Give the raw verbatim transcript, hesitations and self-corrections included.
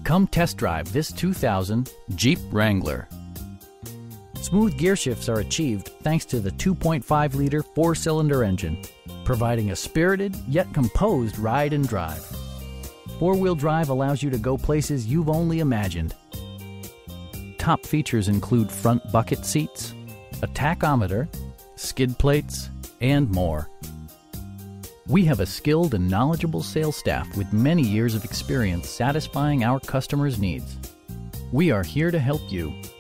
Come test drive this two thousand Jeep Wrangler. Smooth gear shifts are achieved thanks to the two point five liter four-cylinder engine, providing a spirited yet composed ride and drive. Four-wheel drive allows you to go places you've only imagined. Top features include front bucket seats, a tachometer, skid plates, and more. We have a skilled and knowledgeable sales staff with many years of experience satisfying our customers' needs. We are here to help you.